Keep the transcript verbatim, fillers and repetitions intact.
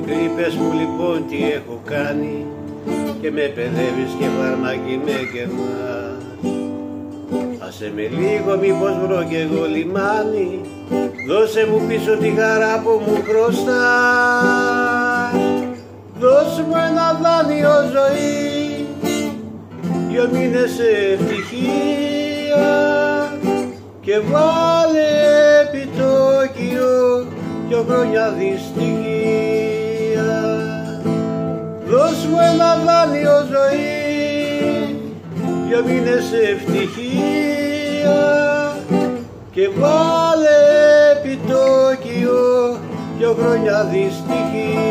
μικρή, πες μου λοιπόν τι έχω κάνει και με παιδεύεις και φαρμάκι με κερνάς. Άσε με λίγο μήπως βρω κι εγώ λιμάνι, δώσε μου πίσω τη χαρά που μου χρωστάς. Δώσ' μου ένα δάνειο ζωή, δυο μήνες ευτυχία και βάλε επιτόκιο δυο χρόνια δυστυχία. Δώσ' μου ένα δάνειο ζωή, δυο μήνες ευτυχία και βάλε επιτόκιο δυο χρόνια δυστυχία.